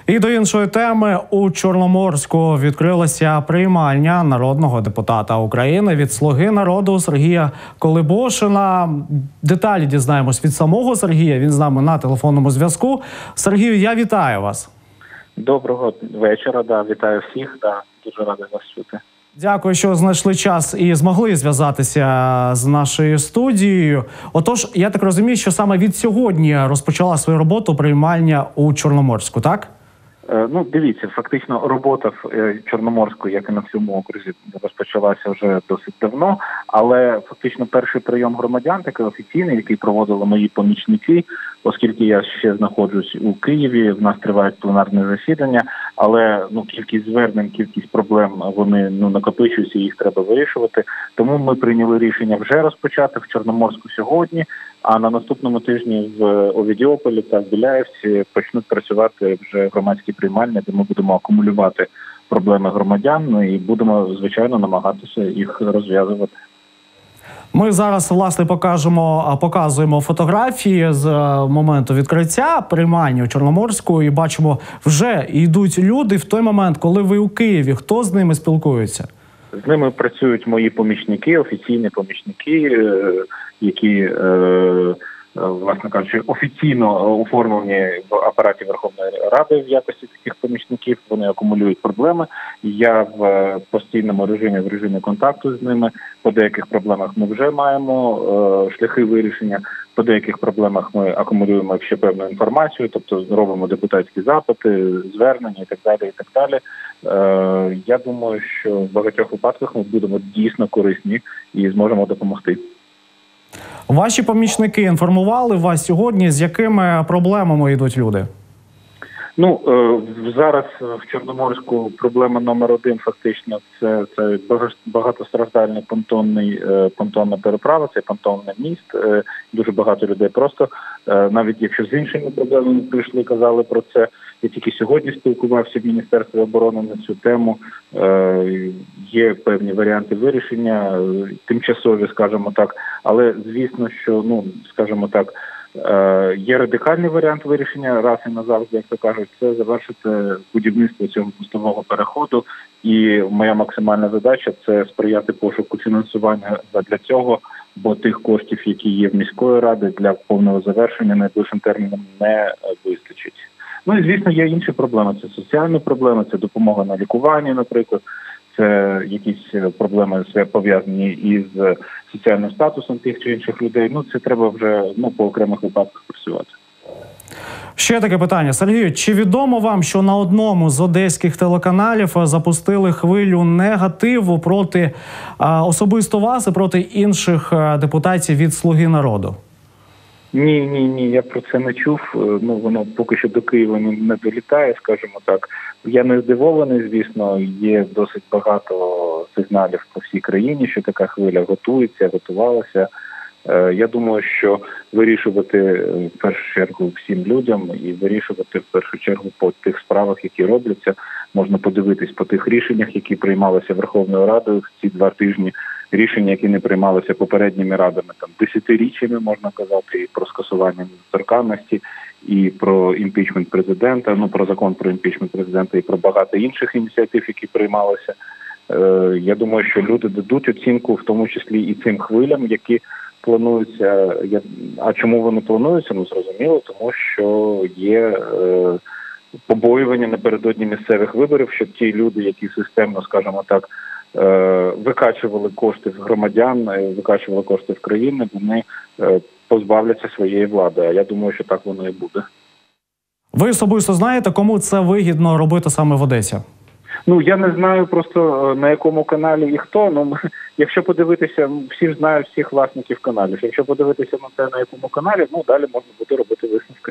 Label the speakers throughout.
Speaker 1: І до іншої теми. У Чорноморську відкрилася приймальня народного депутата України від «Слуги народу» Сергія Колебошина. Деталі дізнаємось від самого Сергія. Він з нами на телефонному зв'язку. Сергію, я вітаю вас.
Speaker 2: Доброго вечора, вітаю всіх, дуже радий вас чути.
Speaker 1: Дякую, що знайшли час і змогли зв'язатися з нашою студією. Отож, я так розумію, що саме від сьогодні розпочала свою роботу приймальня у Чорноморську, так?
Speaker 2: Дивіться, фактично робота в Чорноморську, як і на всьому окрузі, розпочалася вже досить давно, але фактично перший прийом громадян, такий офіційний, який проводили мої помічники, оскільки я ще знаходжусь у Києві, в нас тривають пленарні засідання, але кількість звернень, кількість проблем, вони накопичуються, їх треба вирішувати. Тому ми прийняли рішення вже розпочати в Чорноморську сьогодні, а на наступному тижні в Овідіополі та в Біляївці почнуть працювати вже громадські приймальні, де ми будемо акумулювати проблеми громадян і будемо, звичайно, намагатися їх розв'язувати.
Speaker 1: Ми зараз, власне, показуємо фотографії з моменту відкриття приймальні у Чорноморську і бачимо, вже йдуть люди в той момент, коли ви у Києві. Хто з ними спілкується?
Speaker 2: З ними працюють мої помічники, офіційні помічники, які, власне кажучи, офіційно оформлені в апараті Верховної Ради в якості таких помічників. Вони акумулюють проблеми. Я в постійному режимі, в режимі контакту з ними. По деяких проблемах ми вже маємо шляхи вирішення. По деяких проблемах ми акумулюємо ще певну інформацію, тобто робимо депутатські запити, звернення і так далі, і так далі. Я думаю, що в багатьох випадках ми будемо дійсно корисні і зможемо допомогти.
Speaker 1: Ваші помічники інформували вас сьогодні, з якими проблемами йдуть люди?
Speaker 2: Зараз в Чорноморську проблема номер один фактично це багатостраждальний понтонна переправа, це понтонний міст. Дуже багато людей просто, навіть якщо з іншими проблемами прийшли, казали про це. Я тільки сьогодні спілкувався в Міністерстві оборони на цю тему. Є певні варіанти вирішення, тимчасові, скажімо так, але звісно, що, скажімо так, є радикальний варіант вирішення раз і назавжди, як то кажуть, це завершити будівництво цього мостового переходу. І моя максимальна задача – це сприяти пошуку фінансування для цього, бо тих коштів, які є в міської ради, для повного завершення найближчим терміном не вистачить. І, звісно, є інші проблеми. Це соціальні проблеми, це допомога на лікування, наприклад. Це якісь проблеми пов'язані із соціальним статусом тих чи інших людей. Це треба вже по окремих випадках працювати.
Speaker 1: Ще таке питання. Сергію, чи відомо вам, що на одному з одеських телеканалів запустили хвилю негативу проти особисто вас і проти інших депутатів від «Слуги народу»?
Speaker 2: Ні, я про це не чув. Воно поки що до Києва не долітає, скажімо так. Я не здивований, звісно, є досить багато сигналів по всій країні, що така хвиля готувалася. Я думаю, що вирішувати в першу чергу всім людям і вирішувати в першу чергу по тих справах, які робляться. Можна подивитись по тих рішеннях, які приймалися Верховною Радою в ці 2 тижні. Рішення, які не приймалися попередніми радами, десятиріччями, можна казати, і про скасування недоторканності, і про імпічмент президента, про закон про імпічмент президента, і про багато інших ініціатив, які приймалися. Я думаю, що люди дадуть оцінку, в тому числі і цим хвилям, які плануються. А чому вони плануються? Зрозуміло, тому що є побоювання напередодні місцевих виборів, щоб ті люди, які системно, скажімо так, викачували кошти з громадян, викачували кошти в країни, вони позбавляться своєї влади. А я думаю, що так воно і буде.
Speaker 1: Ви особисто знаєте, кому це вигідно робити саме в Одесі?
Speaker 2: Я не знаю просто на якому каналі і хто. Якщо подивитися, всі ж знають всіх власників каналів. Якщо подивитися на те, на якому каналі, далі можна буде робити висновки.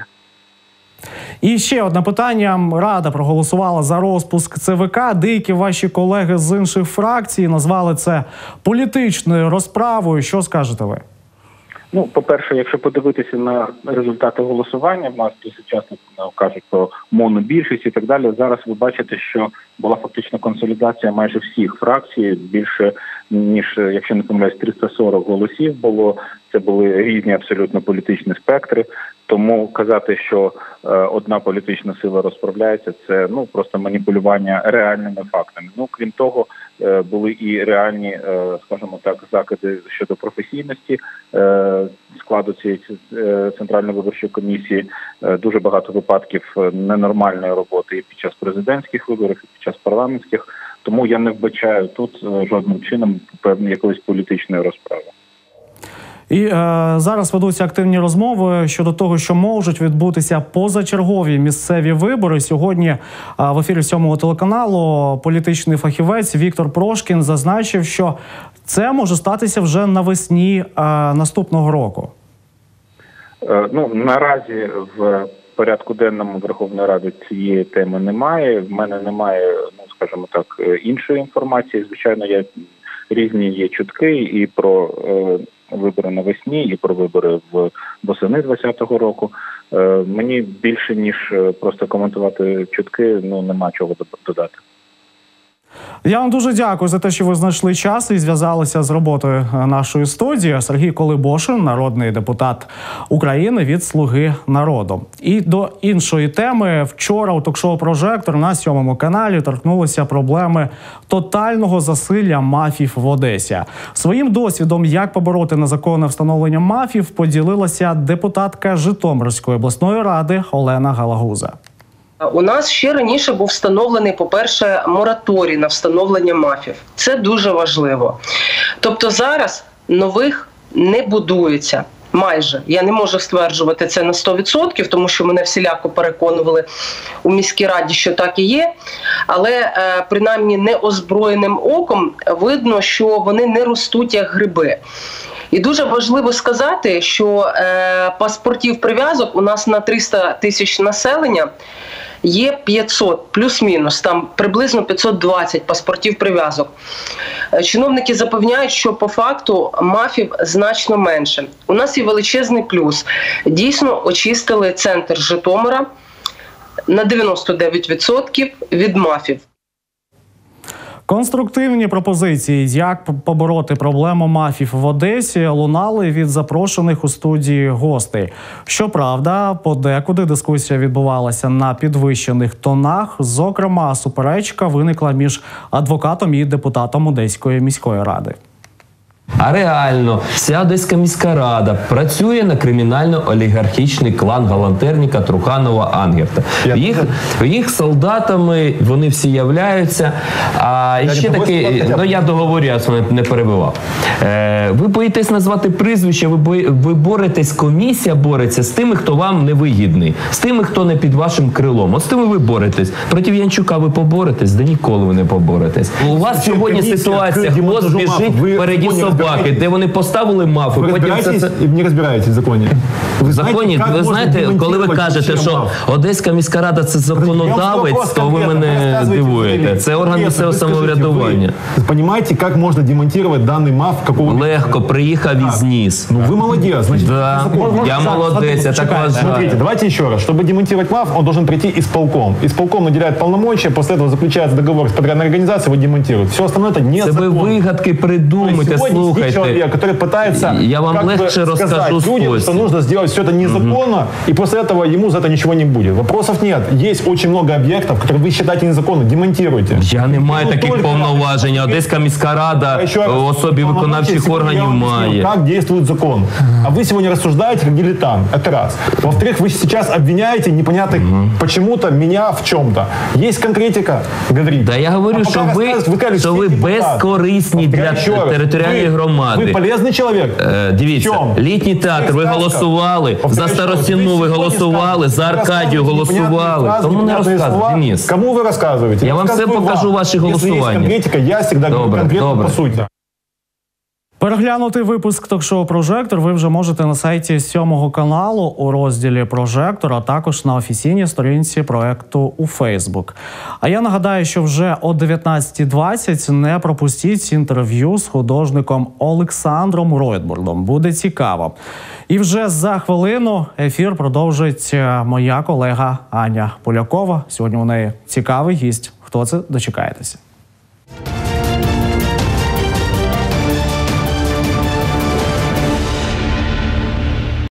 Speaker 1: І ще одне питання. Рада проголосувала за розпуск ЦВК. Деякі ваші колеги з інших фракцій назвали це політичною розправою. Що скажете ви?
Speaker 2: По-перше, якщо подивитися на результати голосування, в нас досить часто кажуть про монобільшість і так далі. Зараз ви бачите, що була фактично консолідація майже всіх фракцій. Більше, ніж, якщо не помиляюсь, 340 голосів було. Це були різні абсолютно політичні спектри. Тому казати, що одна політична сила розправляється, це просто маніпулювання реальними фактами. Крім того, були і реальні, скажімо так, закиди щодо професійності складу цієї Центральної виборчої комісії. Дуже багато випадків ненормальної роботи і під час президентських виборів, і під час парламентських. Тому я не вбачаю тут жодним чином певної якоїсь політичної розправи.
Speaker 1: І зараз ведуться активні розмови щодо того, що можуть відбутися позачергові місцеві вибори. Сьогодні в ефірі 7-го телеканалу політичний фахівець Віктор Прошкін зазначив, що це може статися вже навесні наступного року.
Speaker 2: Наразі в порядку денному Верховної Ради цієї теми немає. В мене немає, скажімо так, іншої інформації. Звичайно, різні є чутки і про вибори навесні, і про вибори восени 2020 року. Мені більше, ніж просто коментувати чутки, нема чого додати.
Speaker 1: Я вам дуже дякую за те, що ви знайшли час і зв'язалися з роботою нашої студії. Сергій Колебошин, народний депутат України від «Слуги народу». І до іншої теми. Вчора у ток-шоу «Прожектор» на 7-му каналі торкнулися проблеми тотального засилля мафів в Одесі. Своїм досвідом, як побороти незаконне встановлення мафів, поділилася депутатка Житомирської обласної ради Олена Галагуза.
Speaker 3: У нас ще раніше був встановлений, по-перше, мораторій на встановлення мафів. Це дуже важливо. Тобто зараз нових не будується. Майже. Я не можу стверджувати це на 100%, тому що мене всіляко переконували у міській раді, що так і є. Але принаймні неозброєним оком видно, що вони не ростуть як гриби. І дуже важливо сказати, що паспортів прив'язок у нас на 300 тисяч населення є 500, плюс-мінус, там приблизно 520 паспортів прив'язок. Чиновники запевняють, що по факту мафів значно менше. У нас є величезний плюс. Дійсно очистили центр Житомира на 99% від мафів.
Speaker 1: Конструктивні пропозиції, як побороти проблему мафів в Одесі, лунали від запрошених у студії гостей. Щоправда, подекуди дискусія відбувалася на підвищених тонах. Зокрема, суперечка виникла між адвокатом і депутатом Одеської міської ради.
Speaker 4: А реально вся Одеська міська рада працює на кримінально-олігархічний клан Галантерніка, Труханова, Ангерта. Їх солдатами вони всі являються. А ще таки, я договорю, я не перебивав. Ви боїтесь назвати прізвище, ви боретесь, комісія бореться з тими, хто вам не вигідний, з тими, хто не під вашим крилом. От з тими ви боретесь. Проти Янчука ви поборетесь, да ніколи ви не поборетесь. У вас сьогодні ситуація, хвост біжить впереді собаки, де вони поставили мафу.
Speaker 5: Ви розбираєтесь і не розбираєтесь в законі?
Speaker 4: В законі, ви знаєте, коли ви кажете, що Одеська міська рада – це законодавець, то ви мене дивуєте. Це орган місцевого самоврядування.
Speaker 5: Ви розумієте, як можна демонтувати даний маф?
Speaker 4: Легко, приїхав і зніс.
Speaker 5: Ну, вы молодец. Значит,
Speaker 4: да, я молодец, я так вважаю.
Speaker 5: Смотрите, давайте еще раз. Чтобы демонтировать МАФ, он должен прийти исполком. Исполком наделяет полномочия, после этого заключается договор с подрядной организацией, его демонтируют. Все остальное это не
Speaker 4: закон. Це ви вигадки придумайте, слухайте.
Speaker 5: Человек, который пытается
Speaker 4: я вам легче расскажу
Speaker 5: людям, что нужно сделать все это незаконно, и после этого ему за это ничего не будет. Вопросов нет. Есть очень много объектов, которые вы считаете незаконно. Демонтируйте.
Speaker 4: Я не маю таких повноважень. Одеська міська рада в особі виконавчих органів має.
Speaker 5: Как действует закон. А вы сегодня рассуждаете как дилетант. Это раз. Во-вторых, вы сейчас обвиняете непонятно почему-то меня в чем-то. Есть конкретика, говорите.
Speaker 4: Да я говорю, що ви безкорисні для територіальної громади.
Speaker 5: Ви полезний чоловік.
Speaker 4: Дивіться, літній театр, ви голосували, за Старостіну ви голосували, за Аркадію голосували. Тому не розказуйте, Денис.
Speaker 5: Кому ви розказуєте?
Speaker 4: Я вам все покажу ваші голосування.
Speaker 5: Якщо є конкретика, я завжди говорю конкретно по суті.
Speaker 1: Переглянути випуск ток-шоу «Прожектор» ви вже можете на сайті 7-го каналу у розділі «Прожектор», а також на офіційній сторінці проекту у Фейсбук. А я нагадаю, що вже о 19:20 не пропустіть інтерв'ю з художником Олександром Ройтбурдом. Буде цікаво. І вже за хвилину ефір продовжить моя колега Аня Полякова. Сьогодні у неї цікавий гість. Хто це? Дочекайтеся.